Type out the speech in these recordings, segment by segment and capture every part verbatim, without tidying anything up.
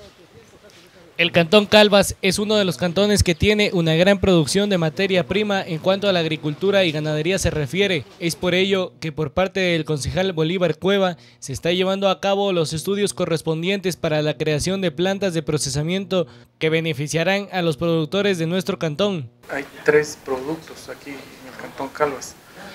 El cantón Calvas es uno de los cantones que tiene una gran producción de materia prima en cuanto a la agricultura y ganadería se refiere. Es por ello que por parte del concejal Bolívar Cueva se está llevando a cabo los estudios correspondientes para la creación de plantas de procesamiento que beneficiarán a los productores de nuestro cantón. Hay tres productos aquí en el cantón Calvas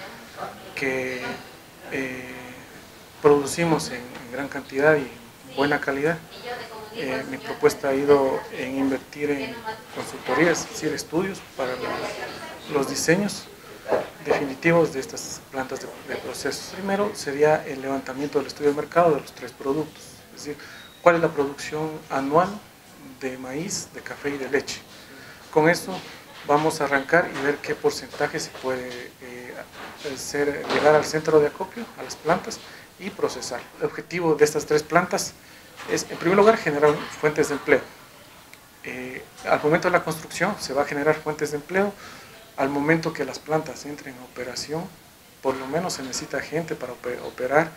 que eh, producimos en gran cantidad y buena calidad. Eh, mi propuesta ha ido en invertir en consultorías, es decir, estudios para la, los diseños definitivos de estas plantas de, de procesos. Primero sería el levantamiento del estudio de mercado de los tres productos, es decir, cuál es la producción anual de maíz, de café y de leche. Con eso vamos a arrancar y ver qué porcentaje se puede eh, hacer, llegar al centro de acopio, a las plantas, y procesar. El objetivo de estas tres plantas es, en primer lugar, generar fuentes de empleo. Eh, al momento de la construcción se va a generar fuentes de empleo. Al momento que las plantas entren en operación, por lo menos se necesita gente para operar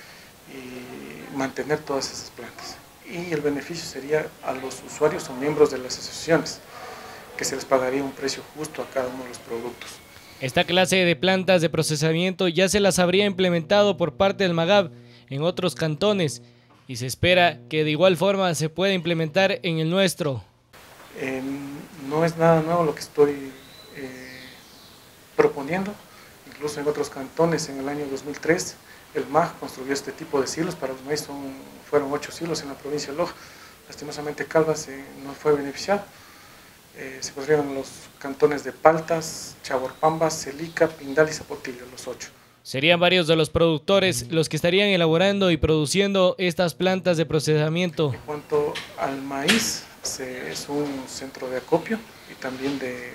y mantener todas esas plantas. Y el beneficio sería a los usuarios o miembros de las asociaciones, que se les pagaría un precio justo a cada uno de los productos. Esta clase de plantas de procesamiento ya se las habría implementado por parte del MAGAB en otros cantones y se espera que de igual forma se pueda implementar en el nuestro. Eh, no es nada nuevo lo que estoy eh, proponiendo, incluso en otros cantones en el año dos mil tres el M A G construyó este tipo de silos. Para los maíz son, fueron ocho silos en la provincia de Loja. Lastimosamente Calvas eh, no fue beneficiado. Eh, se construyeron los cantones de Paltas, Chaguarpamba, Celica, Pindal y Zapotillo, los ocho. Serían varios de los productores los que estarían elaborando y produciendo estas plantas de procesamiento. En cuanto al maíz, se, es un centro de acopio y también de,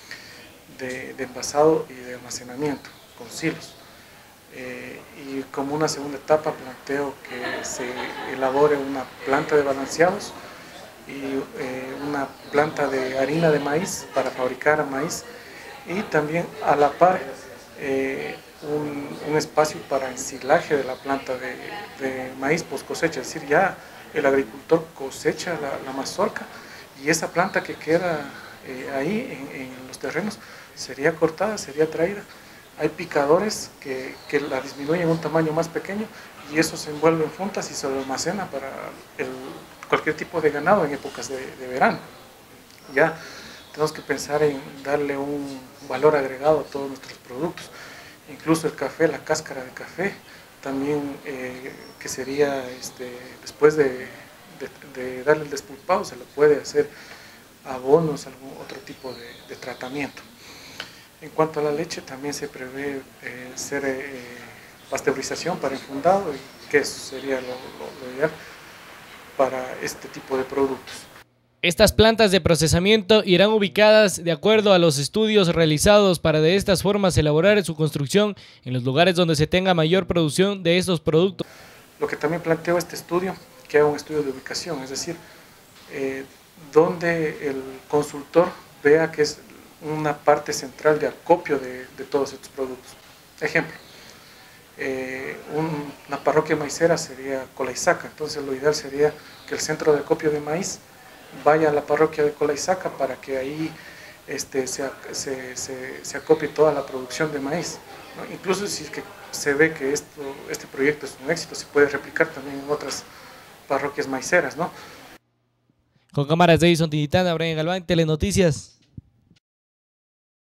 de, de envasado y de almacenamiento con silos. Eh, y como una segunda etapa planteo que se elabore una planta de balanceados y eh, una planta de harina de maíz para fabricar maíz, y también a la par eh, un, un espacio para ensilaje de la planta de, de maíz post cosecha, es decir, ya el agricultor cosecha la, la mazorca y esa planta que queda eh, ahí en, en los terrenos sería cortada, sería traída. Hay picadores que, que la disminuyen a un tamaño más pequeño y eso se envuelve en funtas y se lo almacena para el, cualquier tipo de ganado en épocas de, de verano. Ya tenemos que pensar en darle un valor agregado a todos nuestros productos, incluso el café, la cáscara de café, también eh, que sería, este, después de, de, de darle el despulpado, se le puede hacer abonos, algún otro tipo de, de tratamiento. En cuanto a la leche, también se prevé eh, hacer eh, pasteurización para enfundado y queso sería lo, lo, lo ideal para este tipo de productos. Estas plantas de procesamiento irán ubicadas de acuerdo a los estudios realizados para de estas formas elaborar su construcción en los lugares donde se tenga mayor producción de estos productos. Lo que también planteo este estudio, que haga un estudio de ubicación, es decir, eh, donde el consultor vea que es una parte central de acopio de, de todos estos productos. Ejemplo, eh, un, una parroquia maicera sería Colaizaca, entonces lo ideal sería que el centro de acopio de maíz vaya a la parroquia de Colaizaca para que ahí este, se, se, se, se acopie toda la producción de maíz, ¿no? Incluso si es que se ve que esto, este proyecto es un éxito, se puede replicar también en otras parroquias maiceras, ¿no? Con cámaras de Edison Tintana, Brian Galván, Telenoticias.